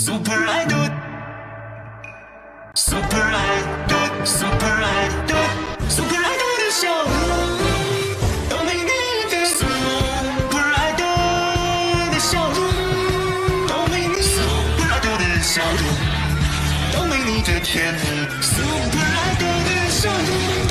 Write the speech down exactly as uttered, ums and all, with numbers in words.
Super Idol Super Idol Super Idol Super Idol 的笑容都没你的 Super Idol 的笑容都没你 Super Idol 的笑容都没你的甜蜜 Super Idol 的笑容